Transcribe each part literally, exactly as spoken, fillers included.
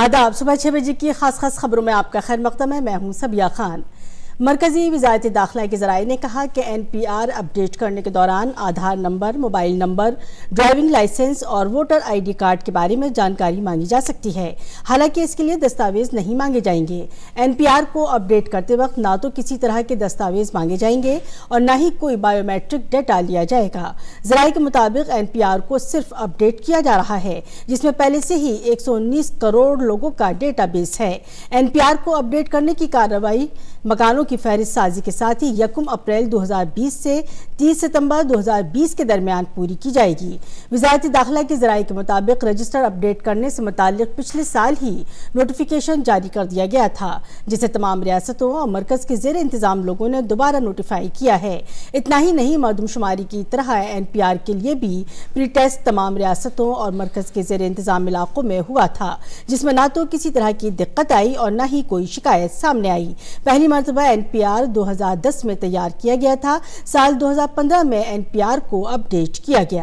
آداب، صبح چھ بجے کی خاص خاص خبروں میں آپ کا خیر مقدم ہے۔ میں ہوں سبیہ خان۔ مرکزی وزارت داخلہ کے ذرائع نے کہا کہ این پی آر اپڈیٹ کرنے کے دوران Aadhaar number, mobile number, driving licence اور ووٹر آئی ڈی کارڈ کے بارے میں جانکاری مانگی جا سکتی ہے، حالانکہ اس کے لیے دستاویز نہیں مانگے جائیں گے۔ این پی آر کو اپڈیٹ کرتے وقت نہ تو کسی طرح کے دستاویز مانگے جائیں گے اور نہ ہی کوئی بایو میٹرک ڈیٹا لیا جائے گا۔ ذرائع کے مطابق این پی آر کو صرف اپڈیٹ کیا جا رہا ہے، جس میں پہلے سے ہی ایک سو انیس کروڑ لوگوں کا ڈیٹا بیس ہے۔ این پی آر کو اپڈیٹ کرنے کی کارروائی مکانوں کی فہرست سازی کے ساتھ ہی یکم اپریل دو ہزار بیس سے تیس ستمبر دو ہزار بیس کے درمیان پوری کی جائے گی۔ وزارت داخلہ کے ذرائع کے مطابق رجسٹر اپڈیٹ کرنے سے متعلق پچھلے سال ہی نوٹیفیکیشن جاری کر دیا گیا تھا، جسے تمام ریاستوں اور مرکز کے زیر انتظام لوگوں نے دوبارہ نوٹیفائی کیا ہے۔ اتنا ہی نہیں، مردم شماری کی طرح این پی آر کے لیے بھی پری ٹیسٹ تمام ریاستوں اور مرکز کے زیر انتظام علاقوں میں ہوا تھا، جس میں نہ تو کسی طرح کی دقت آئی اور نہ ہی کوئی شکایت سامنے آئی۔ پہلی مرتبہ این پی آر دو ہزار دس میں تیار کیا گیا تھا۔ سال دو ہزار پندرہ میں این پی آر کو اپڈیٹ کیا گیا۔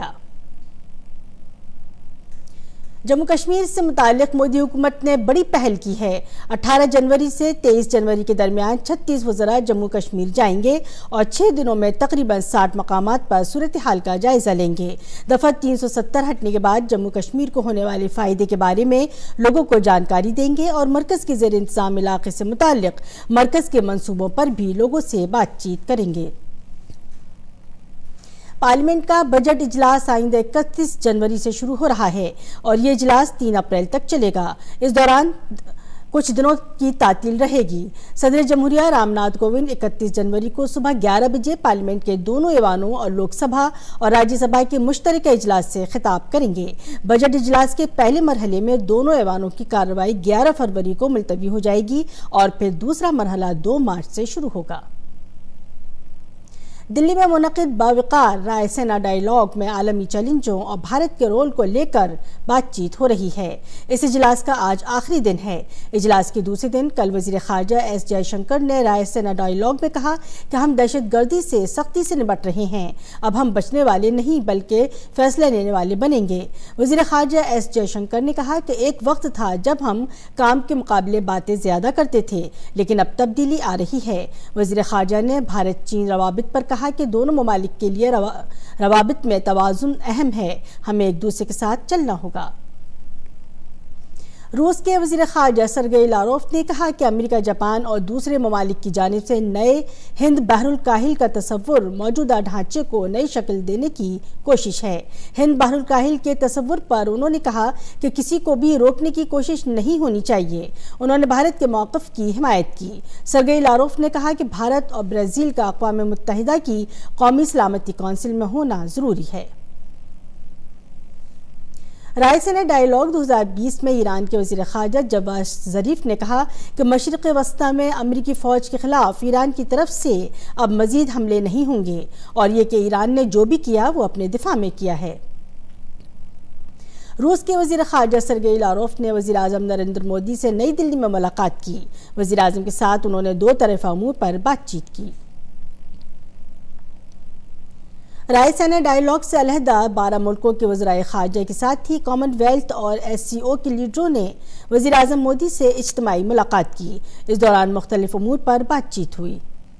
جموں کشمیر سے متعلق مودی حکومت نے بڑی پہل کی ہے۔ اٹھارہ جنوری سے تیئیس جنوری کے درمیان چھتیس وزراء جموں کشمیر جائیں گے اور چھ دنوں میں تقریباً ساٹھ مقامات پر صورتحال کا جائزہ لیں گے۔ دفعہ تین سو ستر ہٹنے کے بعد جموں کشمیر کو ہونے والے فائدے کے بارے میں لوگوں کو جانکاری دیں گے اور مرکز کے زیر انتظام علاقے سے متعلق مرکز کے منصوبوں پر بھی لوگوں سے بات چیت کریں گے۔ پارلیمنٹ کا بجٹ اجلاس آئندہ اکتیس جنوری سے شروع ہو رہا ہے اور یہ اجلاس تین اپریل تک چلے گا۔ اس دوران کچھ دنوں کی تعطیل رہے گی۔ صدر جمہوریہ رام ناتھ کووند اکتیس جنوری کو صبح گیارہ بجے پارلیمنٹ کے دونوں ایوانوں اور لوک سبھا اور راجیہ سبھا کے مشترکہ اجلاس سے خطاب کریں گے۔ بجٹ اجلاس کے پہلے مرحلے میں دونوں ایوانوں کی کارروائی گیارہ فروری کو ملتوی ہو جائے گی اور پھر دوسرا مرحلہ دو مارچ سے شروع ہوگا۔ دلی میں منعقد باوقار رائے سینا ڈائیلاگ میں عالمی چیلنجوں اور بھارت کے رول کو لے کر بات چیت ہو رہی ہے۔ اس اجلاس کا آج آخری دن ہے۔ اجلاس کے دوسرے دن کل وزیر خارجہ ایس جے شنکر نے رائے سینا ڈائیلاگ میں کہا کہ ہم دہشت گردی سے سختی سے نمٹ رہے ہیں، اب ہم بچنے والے نہیں بلکہ فیصلہ لینے والے بنیں گے۔ وزیر خارجہ ایس جے شنکر نے کہا کہ ایک وقت تھا جب ہم کام کے مقابلے باتیں زیادہ کرتے تھے، لیکن اب تبدیلی آ رہی ہے۔ وزیر خارجہ نے بھارت چین روابط پر کہا کہ دونوں ممالک کے لیے روابط میں توازن اہم ہے، ہمیں ایک دوسرے کے ساتھ چلنا ہوگا۔ روس کے وزیر خارجہ سرگئی لاروف نے کہا کہ امریکہ، جاپان اور دوسرے ممالک کی جانب سے نئے ہند بحر الکاہل کا تصور موجودہ ڈھانچے کو نئی شکل دینے کی کوشش ہے۔ ہند بحر الکاہل کے تصور پر انہوں نے کہا کہ کسی کو بھی روکنے کی کوشش نہیں ہونی چاہیے۔ انہوں نے بھارت کے موقف کی حمایت کی۔ سرگئی لاروف نے کہا کہ بھارت اور برازیل کا اقوام متحدہ کی قومی سلامتی کونسل میں ہونا ضروری ہے۔ رائے سینا ڈائیلاگ دو ہزار بیس میں ایران کے وزیر خارجہ جواد ظریف نے کہا کہ مشرق وسطی میں امریکی فوج کے خلاف ایران کی طرف سے اب مزید حملے نہیں ہوں گے اور یہ کہ ایران نے جو بھی کیا وہ اپنے دفاع میں کیا ہے۔ روس کے وزیر خارجہ سرگئی لاروف نے وزیر اعظم نریندر مودی سے نئی دلی میں ملاقات کی۔ وزیر اعظم کے ساتھ انہوں نے دو طرفہ امور پر بات چیت کی۔ رائے سینا ڈائیلاگ سے علیحدہ بارہ ملکوں کے وزرائے خارجہ کے ساتھ ہی کامن ویلتھ اور ایس سی او کے لیڈروں نے وزیر اعظم مودی سے اجتماعی ملاقات کی۔ اس دوران مختلف امور پر بات چیت ہوئی۔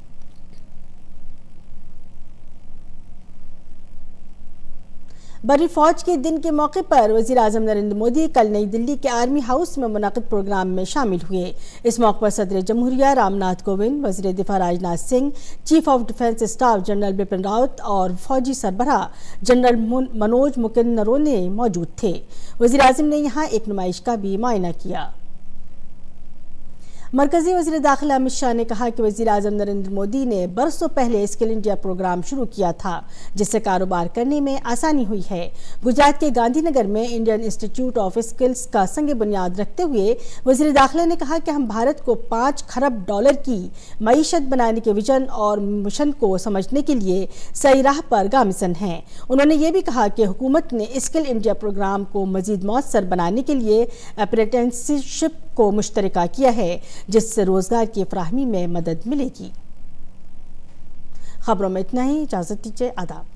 بری فوج کے دن کے موقع پر وزیر اعظم نریندر مودی کل نئی دلی کے آرمی ہاؤس میں منعقد پروگرام میں شامل ہوئے۔ اس موقع پر صدر جمہوریہ رام ناتھ کووند، وزیر دفاع Raj Nath Singh, chief of defence staff general Bipin Rawat اور فوجی سربراہ جنرل منوج مکند نرونے موجود تھے۔ وزیر اعظم نے یہاں ایک نمائش کا بھی معائنہ کیا۔ مرکزی وزیر داخلہ امت شاہ نے کہا کہ وزیر اعظم نریندر مودی نے برسوں پہلے اسکل انڈیا پروگرام شروع کیا تھا، جس سے کاروبار کرنے میں آسانی ہوئی ہے۔ گجرات کے گاندھی نگر میں انڈین انسٹیٹیوٹ آف اسکلز کا سنگ بنیاد رکھتے ہوئے وزیر داخلہ نے کہا کہ ہم بھارت کو پانچ کھرب ڈالر کی معیشت بنانے کے ویژن اور مشن کو سمجھنے کے لیے صحیح راہ پر گامزن ہیں۔ انہوں نے یہ بھی کہا کہ حکومت نے اسکل انڈیا پروگرام کو مزید مؤثر بنانے کے لیے اپرینٹسشپ کو مشترکہ کیا ہے، جس سے روزگار کی فراہمی میں مدد ملے گی۔ خبروں میں اتنا ہی، اجازت دیجیے، آداب۔